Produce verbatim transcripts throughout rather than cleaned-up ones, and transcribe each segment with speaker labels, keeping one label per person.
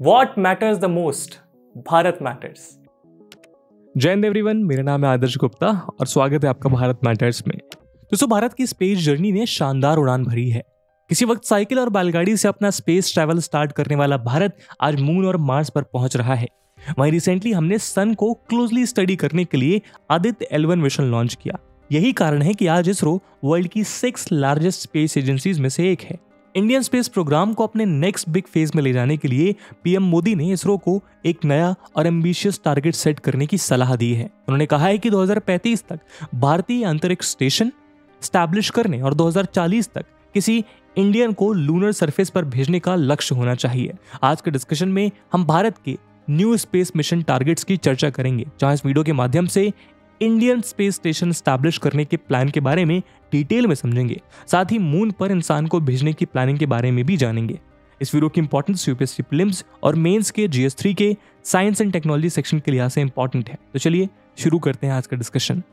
Speaker 1: What matters the most? Bharat matters.
Speaker 2: Jai Hind everyone, मेरा नाम है आदर्श गुप्ता और स्वागत है आपका भारत मैटर्स में। दोस्तों, भारत की स्पेस जर्नी ने शानदार उड़ान भरी है। किसी वक्त साइकिल और बैलगाड़ी से अपना स्पेस ट्रैवल स्टार्ट करने वाला भारत आज मून और मार्स पर पहुंच रहा है। वहीं रिसेंटली हमने सन को क्लोजली स्टडी करने के लिए Aditya L one mission launch किया। यही कारण है कि आज इसरो वर्ल्ड की सिक्स लार्जेस्ट स्पेस एजेंसीज में से एक है। इंडियन स्पेस प्रोग्राम को अपने नेक्स्ट बिग फेज में ले जाने के लिए पीएम मोदी ने इसरो को एक नया और एम्बिशियस टारगेट सेट करने की सलाह दी है। उन्होंने कहा है कि दो हज़ार पैंतीस तक भारतीय अंतरिक्ष स्टेशन स्टैब्लिश करने और दो हज़ार चालीस तक किसी इंडियन को लूनर सरफेस पर भेजने का लक्ष्य होना चाहिए। आज के डिस्कशन में हम भारत के न्यू स्पेस मिशन टारगेट्स की चर्चा करेंगे, जहां इस वीडियो के माध्यम से इंडियन स्पेस स्टेशन स्टैब्लिश करने के प्लान के बारे में डिटेल में समझेंगे। साथ ही मून पर इंसान को भेजने की प्लानिंग के बारे में भी जानेंगे। इस वीडियो की इंपॉर्टेंस यूपीएससी प्रीलिम्स और मेंस के जीएस थ्री के साइंस एंड टेक्नोलॉजी सेक्शन के लिहाज से इंपॉर्टेंट है। तो चलिए शुरू करते हैं आज का डिस्कशन।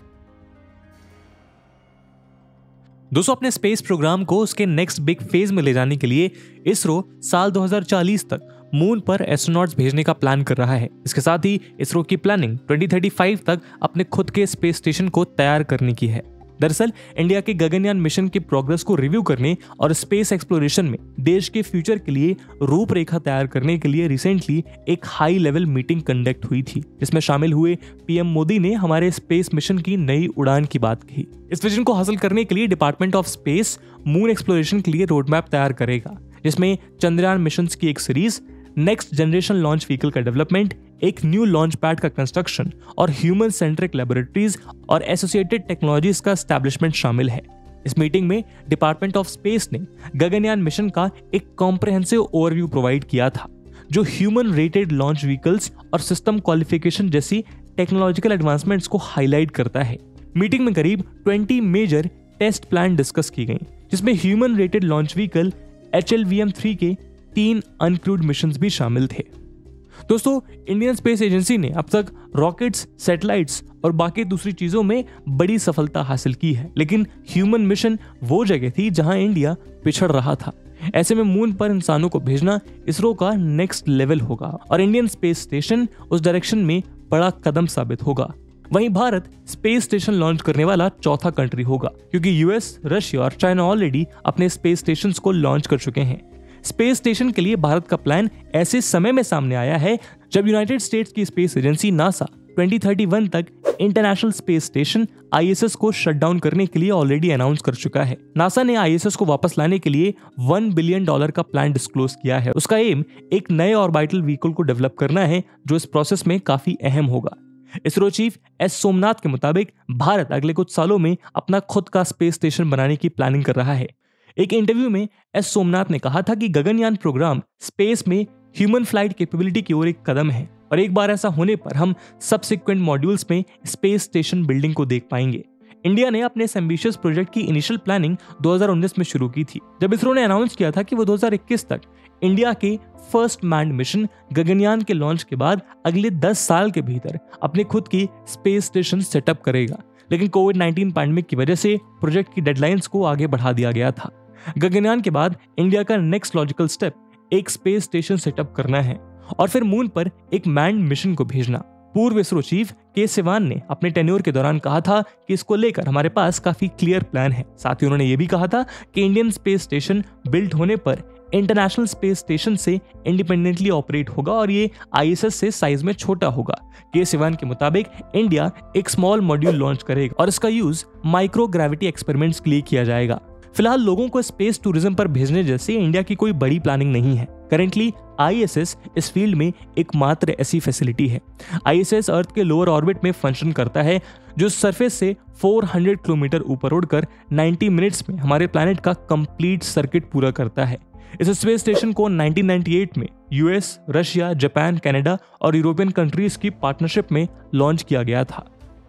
Speaker 2: दोस्तों, अपने स्पेस प्रोग्राम को उसके नेक्स्ट बिग फेज में ले जाने के लिए इसरो साल दो हज़ार चालीस तक मून पर एस्ट्रोनॉट्स भेजने का प्लान कर रहा है। इसके साथ ही इसरो की प्लानिंग दो हज़ार पैंतीस तक अपने खुद के स्पेस स्टेशन को तैयार करने की है। दरअसल इंडिया के गगनयान मिशन की प्रोग्रेस को रिव्यू करने और स्पेस एक्सप्लोरेशन में देश के फ्यूचर के लिए रूपरेखा तैयार करने के लिए रिसेंटली एक हाई लेवल मीटिंग कंडक्ट हुई थी, जिसमें शामिल हुए पीएम मोदी ने हमारे स्पेस मिशन की नई उड़ान की बात कही। इस विजन को हासिल करने के लिए department of space moon exploration के लिए रोड मैप तैयार करेगा, जिसमें चंद्रयान मिशन की एक series, next generation launch vehicle का डेवलपमेंट, एक न्यू लॉन्च पैड का कंस्ट्रक्शन और ह्यूमन सेंट्रिक लेबोरेटरीज और एसोसिएटेड टेक्नोलॉजीज का एस्टैब्लिशमेंट शामिल है। इस मीटिंग में डिपार्टमेंट ऑफ स्पेस ने गगनयान मिशन का एक कॉम्प्रिहेंसिव ओवरव्यू प्रोवाइड किया था, जो ह्यूमन रेटेड लॉन्च व्हीकल्स और सिस्टम क्वालिफिकेशन जैसी टेक्नोलॉजिकल एडवांसमेंट्स को हाईलाइट करता है। मीटिंग में करीब बीस मेजर टेस्ट प्लान डिस्कस की गई, जिसमें human rated launch vehicle H L V M three के तीन अनक्रूड मिशंस भी शामिल थे। दोस्तों, इंडियन स्पेस एजेंसी ने अब तक रॉकेट्स, सैटेलाइट्स और बाकी दूसरी चीजों में बड़ी सफलता हासिल की है, लेकिन ह्यूमन मिशन वो जगह थी जहां इंडिया पिछड़ रहा था। ऐसे में मून पर इंसानों को भेजना इसरो का नेक्स्ट लेवल होगा और इंडियन स्पेस स्टेशन उस डायरेक्शन में बड़ा कदम साबित होगा। वहीं भारत स्पेस स्टेशन लॉन्च करने वाला चौथा कंट्री होगा, क्योंकि यूएस, रशिया और चाइना ऑलरेडी अपने स्पेस स्टेशन को लॉन्च कर चुके हैं। स्पेस स्टेशन के लिए भारत का प्लान ऐसे समय में सामने आया है जब यूनाइटेड स्टेट्स की स्पेस एजेंसी नासा दो हज़ार इकतीस तक इंटरनेशनल स्पेस स्टेशन आईएसएस को शट डाउन करने के लिए ऑलरेडी अनाउंस कर चुका है। नासा ने आईएसएस को वापस लाने के लिए वन बिलियन डॉलर का प्लान डिस्क्लोज किया है। उसका एम एक नए ऑर्बिटल व्हीकल को डेवलप करना है, जो इस प्रोसेस में काफी अहम होगा। इसरो चीफ एस सोमनाथ के मुताबिक भारत अगले कुछ सालों में अपना खुद का स्पेस स्टेशन बनाने की प्लानिंग कर रहा है। एक इंटरव्यू में एस सोमनाथ ने कहा था कि गगनयान प्रोग्राम स्पेस में ह्यूमन फ्लाइट कैपेबिलिटी की ओर एक कदम है और एक बार ऐसा होने पर हम सबसिक्वेंट मॉड्यूल्स में स्पेस स्टेशन बिल्डिंग को देख पाएंगे। इंडिया ने अपने इस एम्बिशियस प्रोजेक्ट की इनिशियल प्लानिंग दो हज़ार उन्नीस में शुरू की थी, जब इसरो ने अनाउंस किया था कि वो दो हज़ार इक्कीस तक इंडिया के फर्स्ट मैन्ड मिशन गगनयान के लॉन्च के बाद अगले दस साल के भीतर अपने खुद की स्पेस स्टेशन सेटअप करेगा। लेकिन कोविड नाइनटीन पैंडेमिक की वजह से प्रोजेक्ट की डेडलाइंस को आगे बढ़ा दिया गया था। गगनयान के बाद इंडिया का नेक्स्ट लॉजिकल स्टेप एक स्पेस स्टेशन सेटअप करना है और फिर मून पर एक मैन्ड मिशन को भेजना। पूर्व इसरो चीफ के सिवान ने अपने टेन्योर के दौरान कहा था कि इसको लेकर हमारे पास काफी क्लियर प्लान है। साथ ही उन्होंने ये भी कहा था कि इंडियन स्पेस स्टेशन बिल्ड होने पर इंटरनेशनल स्पेस स्टेशन से इंडिपेंडेंटली ऑपरेट होगा और ये आईएसएस से साइज में छोटा होगा। के सिवान के मुताबिक इंडिया एक स्मॉल मॉड्यूल लॉन्च करेगा और इसका यूज माइक्रो ग्रेविटी एक्सपेरिमेंट्स के लिए किया जाएगा। फिलहाल लोगों को स्पेस टूरिज्म पर भेजने जैसे इंडिया की कोई बड़ी प्लानिंग नहीं है। करेंटली आईएसएस इस फील्ड में एकमात्र ऐसी फैसिलिटी है। आईएसएस अर्थ के लोअर ऑर्बिट में फंक्शन करता है, जो सरफेस से चार सौ किलोमीटर ऊपर उड़कर नब्बे मिनट्स में हमारे प्लैनेट का कंप्लीट सर्किट पूरा करता है। इस स्पेस स्टेशन को उन्नीस सौ अट्ठानवे में यूएस, रशिया, जापान, कनाडा और यूरोपियन कंट्रीज की पार्टनरशिप में लॉन्च किया गया था।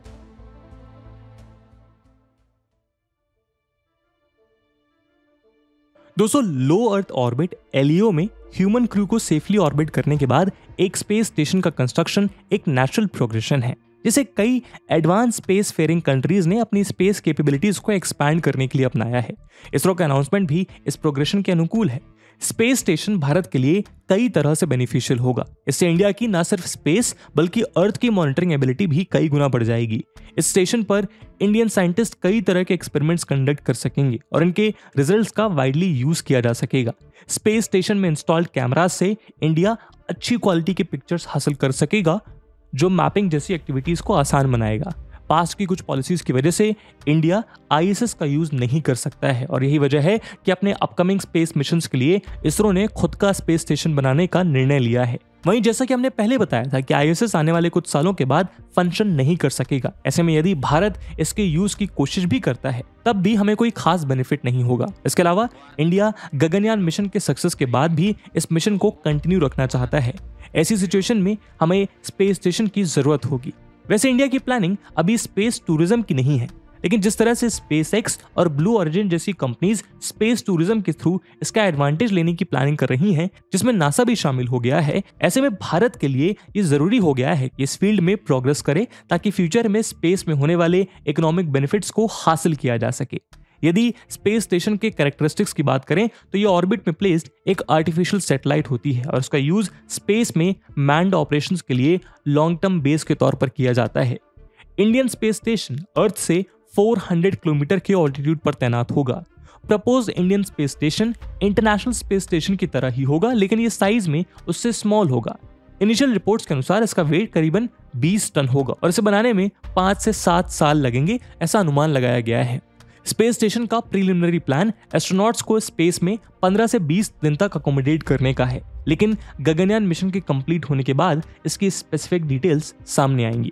Speaker 2: दोस्तों, लो अर्थ ऑर्बिट एलईओ में ह्यूमन क्रू को सेफली ऑर्बिट करने के बाद एक स्पेस स्टेशन का कंस्ट्रक्शन एक नेचुरल प्रोग्रेशन है, जिसे कई एडवांस स्पेस फेयरिंग कंट्रीज ने अपनी स्पेस कैपेबिलिटीज को एक्सपैंड करने के लिए अपनाया है। इसरो का अनाउंसमेंट भी इस प्रोग्रेशन के अनुकूल है। स्पेस स्टेशन भारत के लिए कई तरह से बेनिफिशियल होगा। इससे इंडिया की न सिर्फ स्पेस बल्कि अर्थ की मॉनिटरिंग एबिलिटी भी कई गुना बढ़ जाएगी। इस स्टेशन पर इंडियन साइंटिस्ट कई तरह के एक्सपेरिमेंट्स कंडक्ट कर सकेंगे और इनके रिजल्ट्स का वाइडली यूज किया जा सकेगा। स्पेस स्टेशन में इंस्टॉल्ड कैमराज से इंडिया अच्छी क्वालिटी के पिक्चर्स हासिल कर सकेगा, जो मैपिंग जैसी एक्टिविटीज को आसान बनाएगा। पास्ट की कुछ पॉलिसीज की वजह से इंडिया आईएसएस का यूज नहीं कर सकता है और यही वजह है कि अपने अपकमिंग स्पेस मिशंस के लिए इसरो ने खुद का स्पेस स्टेशन बनाने का निर्णय लिया है। वहीं जैसा कि हमने पहले बताया था कि आईएसएस आने वाले कुछ सालों के बाद फंक्शन नहीं कर सकेगा। ऐसे में यदि भारत इसके यूज की कोशिश भी करता है तब भी हमें कोई खास बेनिफिट नहीं होगा। इसके अलावा इंडिया गगनयान मिशन के सक्सेस के बाद भी इस मिशन को कंटिन्यू रखना चाहता है। ऐसी सिचुएशन में हमें स्पेस स्टेशन की जरूरत होगी। वैसे इंडिया की प्लानिंग अभी स्पेस टूरिज्म की नहीं है, लेकिन जिस तरह से स्पेस एक्स और ब्लू ओरिजिन जैसी कंपनीज स्पेस टूरिज्म के थ्रू इसका एडवांटेज लेने की प्लानिंग कर रही हैं, जिसमें नासा भी शामिल हो गया है, ऐसे में भारत के लिए ये जरूरी हो गया है कि इस फील्ड में प्रोग्रेस करे ताकि फ्यूचर में स्पेस में होने वाले इकोनॉमिक बेनिफिट्स को हासिल किया जा सके। यदि स्पेस स्टेशन के कैरेक्टरिस्टिक्स की बात करें तो ये ऑर्बिट में प्लेस्ड एक आर्टिफिशियल सैटेलाइट होती है और उसका यूज स्पेस में मैन्ड ऑपरेशंस के लिए लॉन्ग टर्म बेस के तौर पर किया जाता है। इंडियन स्पेस स्टेशन अर्थ से चार सौ किलोमीटर के ऑल्टीट्यूड पर तैनात होगा। Propose Indian space station international space station की तरह ही होगा, लेकिन ये साइज में उससे स्मॉल होगा। इनिशियल रिपोर्ट्स के अनुसार इसका वेट करीबन बीस टन होगा और इसे बनाने में पाँच से सात साल लगेंगे, ऐसा अनुमान लगाया गया है। स्पेस स्टेशन का प्रीलिमिनरी प्लान एस्ट्रोनॉट्स को स्पेस में पंद्रह से बीस दिन तक अकोमोडेट करने का है, लेकिन गगनयान मिशन के कंप्लीट होने के बाद इसकी स्पेसिफिक डिटेल्स सामने आएंगी।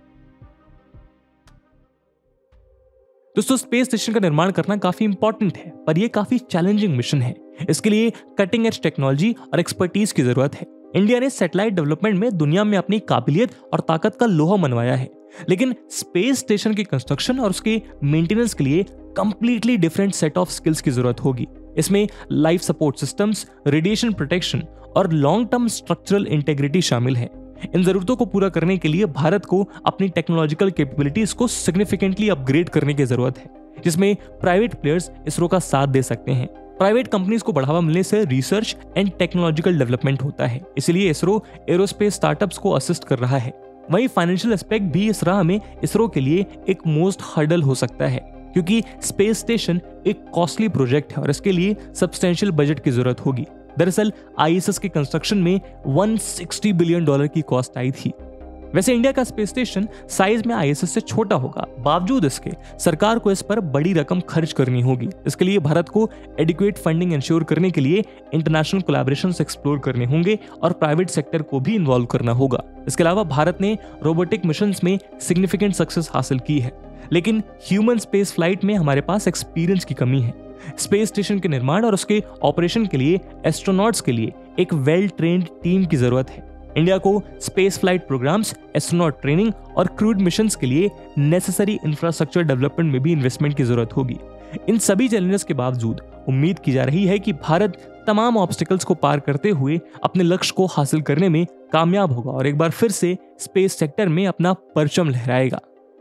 Speaker 2: दोस्तों, स्पेस स्टेशन का निर्माण करना काफी इंपॉर्टेंट है, पर यह काफी चैलेंजिंग मिशन है। इसके लिए कटिंग एज टेक्नोलॉजी और एक्सपर्टीज की जरूरत है। इंडिया ने सैटेलाइट डेवलपमेंट में दुनिया में अपनी काबिलियत और ताकत का लोहा मनवाया है, लेकिन स्पेस स्टेशन की कंस्ट्रक्शन और उसके मेंटेनेंस के लिए completely different set of skills की जरूरत होगी। इसमें life support systems, radiation protection और लॉन्ग टर्म स्ट्रक्चरल इंटेग्रिटी शामिल है। इन जरूरतों को पूरा करने के लिए भारत को अपनी टेक्नोलॉजिकल कैपेबिलिटीज को सिग्निफिकेंटली अपग्रेड करने की जरूरत है, जिसमें प्राइवेट प्लेयर्स इसरो का साथ दे सकते हैं। प्राइवेट कंपनीज को बढ़ावा मिलने से रिसर्च एंड टेक्नोलॉजिकल डेवलपमेंट होता है, इसलिए इसरो एरोस्पेस स्टार्टअप्स को असिस्ट कर रहा है। वहीं फाइनेंशियल एस्पेक्ट भी इस राह में इसरो के लिए एक मोस्ट हर्डल हो सकता है, क्योंकि स्पेस स्टेशन एक कॉस्टली प्रोजेक्ट है और इसके लिए सब्सटेंशियल बजट की जरूरत होगी। दरअसल आईएसएस के कंस्ट्रक्शन में एक सौ साठ बिलियन डॉलर की कॉस्ट आई थी। वैसे इंडिया का स्पेस स्टेशन साइज में आईएसएस से छोटा होगा, बावजूद इसके सरकार को इस पर बड़ी रकम खर्च करनी होगी। इसके लिए भारत को एडिक्वेट फंडिंग इंश्योर करने के लिए इंटरनेशनल कोलैबोरेशंस एक्सप्लोर करने होंगे और प्राइवेट सेक्टर को भी इन्वॉल्व करना होगा। इसके अलावा भारत ने रोबोटिक मिशंस में सिग्निफिकेंट सक्सेस हासिल की है, लेकिन ह्यूमन स्पेस फ्लाइट में हमारे पास एक्सपीरियंस की कमी है। स्पेस स्टेशन के निर्माण और उसके ऑपरेशन के लिए एस्ट्रोनॉट्स के लिए एक वेल ट्रेन्ड टीम की जरूरत है। इंडिया को space flight programmes, astronaut training और क्रूड मिशंस के लिए नेसेसरी इंफ्रास्ट्रक्चर डेवलपमेंट में भी इन्वेस्टमेंट की जरूरत होगी। इन सभी चैलेंजेस के बावजूद उम्मीद की जा रही है कि भारत तमाम ऑब्स्टिकल्स को पार करते हुए अपने लक्ष्य को हासिल करने में कामयाब होगा और एक बार फिर से स्पेस सेक्टर में अपना परचम लहराएगा।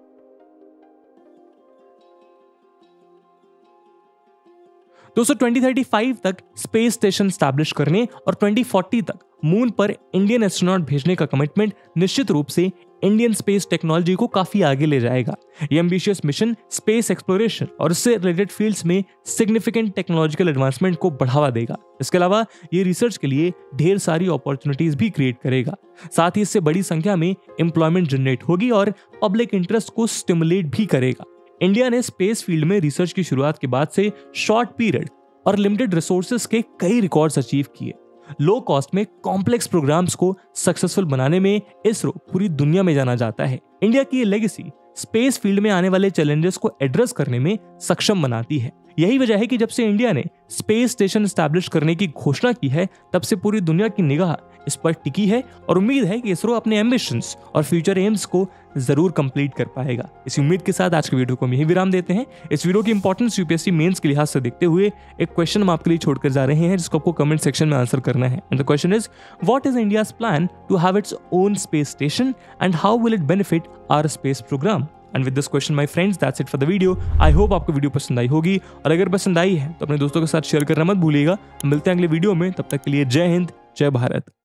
Speaker 2: दोस्तों, दो हज़ार पैंतीस तक स्पेस स्टेशन स्टैब्लिश करने और दो हज़ार चालीस तक मून पर इंडियन एस्ट्रोनॉट भेजने का कमिटमेंट निश्चित रूप से इंडियन स्पेस टेक्नोलॉजी को काफी आगे ले जाएगा। ये एम्बिशियस मिशन स्पेस एक्सप्लोरेशन और इससे रिलेटेड फील्ड्स में सिग्निफिकेंट टेक्नोलॉजिकल एडवांसमेंट को बढ़ावा देगा। इसके अलावा ये रिसर्च के लिए ढेर सारी अपॉर्चुनिटीज भी क्रिएट करेगा। साथ ही इससे बड़ी संख्या में एम्प्लॉयमेंट जनरेट होगी और पब्लिक इंटरेस्ट को स्टिमुलेट भी करेगा। इंडिया ने स्पेस फील्ड में रिसर्च की शुरुआत के बाद से शॉर्ट पीरियड और लिमिटेड रिसोर्सेज के कई रिकॉर्ड्स अचीव किए। लो कॉस्ट में कॉम्प्लेक्स प्रोग्राम्स को सक्सेसफुल बनाने में इसरो पूरी दुनिया में जाना जाता है। इंडिया की ये लेगेसी स्पेस फील्ड में आने वाले चैलेंजेस को एड्रेस करने में सक्षम बनाती है। यही वजह है कि जब से इंडिया ने स्पेस स्टेशन एस्टैब्लिश करने की घोषणा की है, तब से पूरी दुनिया की निगाह इस पर टिकी है और उम्मीद है कि इसरो अपने एम्बिशंस और फ्यूचर एम्स को जरूर कंप्लीट कर पाएगा। इस उम्मीद के साथ आज के वीडियो को हम यही विराम देते हैं। इस वीडियो की इंपॉर्टेंस यूपीएससी मेंस के लिहाज से देखते हुए एक क्वेश्चन हम आपके लिए छोड़कर जा रहे हैं, जिसको आपको कमेंट सेक्शन में आंसर करना है। And the question is, what is India's plan to have its own space station and how will it benefit our space programme? And with this question my friends that's it for the video. I hope आपको video पसंद आई होगी, और अगर पसंद आई है तो अपने दोस्तों के साथ शेयर करना मत भूलिएगा। मिलते हैं अगले वीडियो में, तब तक के लिए जय हिंद, जय भारत।